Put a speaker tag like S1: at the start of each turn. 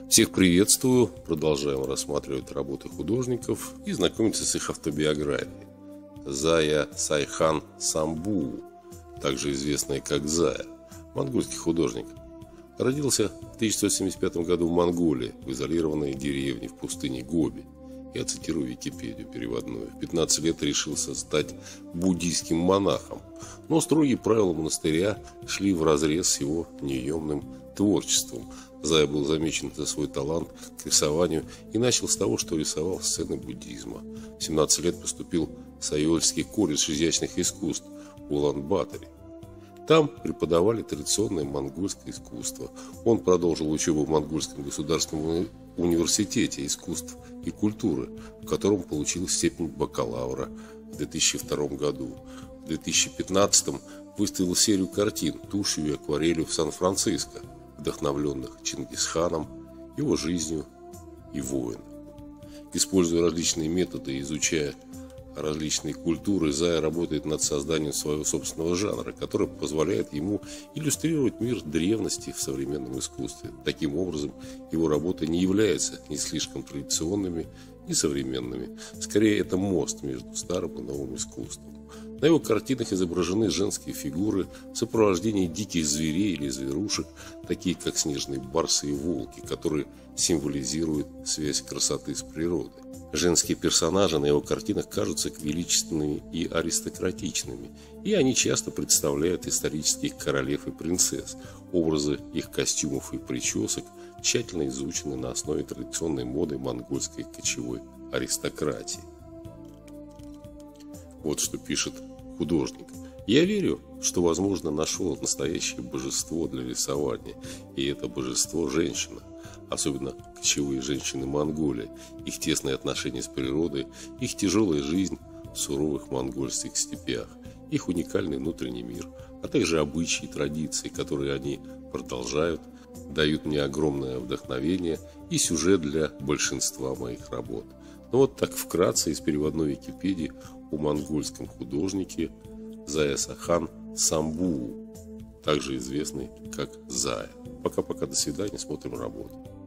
S1: Всех приветствую, продолжаем рассматривать работы художников и знакомиться с их автобиографией. Зая Сайхан Самбуу, также известный как Зая, монгольский художник, родился в 1975 году в Монголии, в изолированной деревне в пустыне Гоби. Я цитирую Википедию переводную. В 15 лет решился стать буддийским монахом, но строгие правила монастыря шли вразрез с его неемным творчеством. Зая был замечен за свой талант к рисованию и начал с того, что рисовал сцены буддизма. В 17 лет поступил в Сайольский колледж изящных искусств в Улан-Баторе. Там преподавали традиционное монгольское искусство. Он продолжил учебу в Монгольском государственном университете искусств и культуры, в котором получил степень бакалавра в 2002 году. В 2015 выставил серию картин тушью и акварелью в Сан-Франциско, вдохновленных Чингисханом, его жизнью и войнами. Используя различные методы, изучая различные культуры, Зая работает над созданием своего собственного жанра, который позволяет ему иллюстрировать мир древности в современном искусстве. Таким образом, его работы не являются ни слишком традиционными, ни современными. Скорее, это мост между старым и новым искусством. На его картинах изображены женские фигуры в сопровождении диких зверей или зверушек, такие как снежные барсы и волки, которые символизируют связь красоты с природой. Женские персонажи на его картинах кажутся величественными и аристократичными, и они часто представляют исторических королев и принцесс. Образы их костюмов и причесок тщательно изучены на основе традиционной моды монгольской кочевой аристократии. Вот что пишет художник. Я верю, что, возможно, нашел настоящее божество для рисования, и это божество – женщина. Особенно кочевые женщины Монголии, их тесные отношения с природой, их тяжелая жизнь в суровых монгольских степях, их уникальный внутренний мир, а также обычаи и традиции, которые они продолжают, дают мне огромное вдохновение и сюжет для большинства моих работ. Но вот так вкратце из переводной Википедии о монгольском художнике Зая Сайхан Самбуу, также известный как Зая. Пока-пока, до свидания, смотрим работу.